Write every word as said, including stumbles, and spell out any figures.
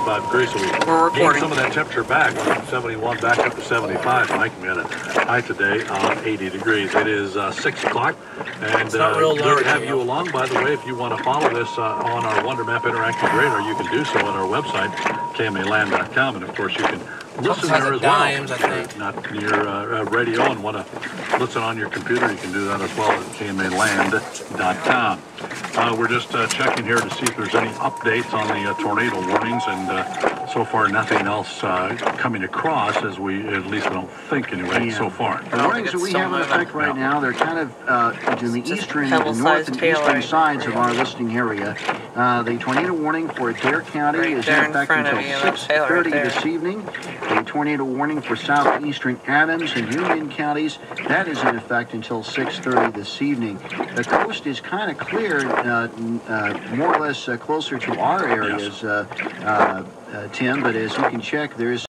seventy-five degrees, so we gained some of that temperature back. From seventy-one back up to seventy-five. Mike, we had a high today of eighty degrees. It is uh, six o'clock, and uh, good to have you along. By the way, if you want to follow this uh, on our Wonder Map Interactive Radar, you can do so on our website, K M A land dot com, and of course you can listen there as well. If you're not near uh, radio and want to listen on your computer, you can do that as well at K M A land dot com. Uh, we're just uh, checking here to see if there's any updates on the uh, tornado warnings, and uh, so far nothing else uh, coming across, as we, at least I don't think anyway, yeah. so far. The warnings that we have in effect right now, they're kind of uh, in the eastern, the north and eastern sides of our listening area. Uh, the tornado warning for Adair County right is in effect until six thirty right this evening. The tornado warning for southeastern Adams and Union counties, that is in effect until six thirty this evening. The coast is kind of clear, uh, uh, more or less uh, closer to our areas, uh, uh, uh, Tim, but as you can check, there is